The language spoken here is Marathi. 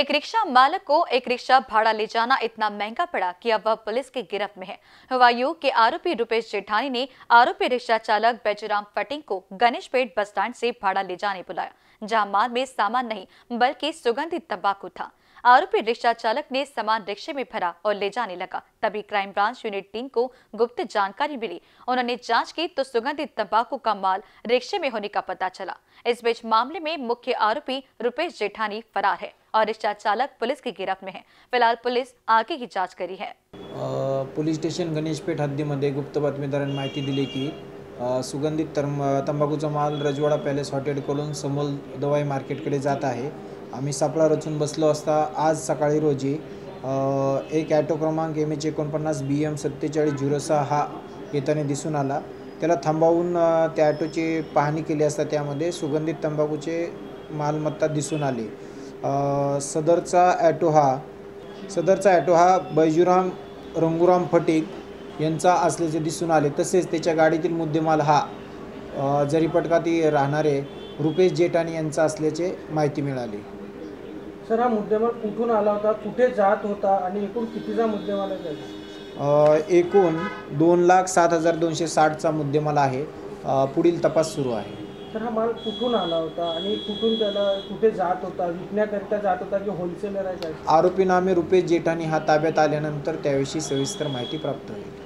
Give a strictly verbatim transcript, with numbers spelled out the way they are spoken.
एक रिक्शा मालक को एक रिक्शा भाड़ा ले जाना इतना महंगा पड़ा कि अब वह पुलिस की गिरफ्त में है। हुआ यूं कि आरोपी रुपेश जेठानी ने आरोपी रिक्शा चालक बैजूराम फटिंग को गणेशपेट बस स्टैंड से भाड़ा ले जाने बुलाया, जहां माल में सामान नहीं बल्कि सुगंधित तंबाकू था। आरोपी रिक्शा चालक ने सामान रिक्शे में भरा और ले जाने लगा। तभी क्राइम ब्रांच यूनिट टीम को गुप्त जानकारी मिली। उन्होंने जांच की तो सुगंधित तंबाकू का माल रिक्शे में होने का पता चला। इस बीच मामले में मुख्य आरोपी रुपेश जेठानी फरार है और रिक्शा चालक पुलिस की गिरफ्त में है। फिलहाल पुलिस आगे की जांच करी है। पोलीस स्टेशन गणेशपेठ हद्दीमध्ये गुप्त बातमीदारांनी माहिती दिली की सुगंधित तंबाखूचा माल रजवाडा पॅलेस हॉटेलकडून समोल दवाई मार्केटकडे जात आहे। आम्ही सापळा रचून बसलो असता आज सकाळी रोजी एक ॲटो क्रमांक एम एच एकोणपन्नास बी एम सत्तेचाळीस झिरो सहा हा येताना दिसून आला। त्याला थांबवून त्या ॲटोची पाहणी केली असता त्यामध्ये सुगंधित तंबाखूचे मालमत्ता दिसून आली। सदरचा ॲटो हा सदरचा ॲटो हा बैजूराम रंगूराम फटिक यांचा असल्याचे दिसून आले। तसेच त्याच्या गाडीतील मुद्देमाल हा जरीपटकाती राहणारे रुपेश जेठानी यांचा असल्याचे माहिती मिळाली। सर, हा मुद्देमाल कुठून आला होता, कुठे जात होता आणि एकूण कितीचा मुद्देमाल आहे? एकूण दोन लाख सात हजार दोनशे साठचा मुद्देमाल आहे। पुढील तपास सुरू आहे। सर, हा माल कुठून आला होता आणि कुठून त्याला कुठे जात होता, विकण्याकरिता जात होता की होलसेलर आहे? आरोपी नामे रुपेश जेठानी हा ताब्यात आल्यानंतर त्याविषयी सविस्तर माहिती प्राप्त होईल।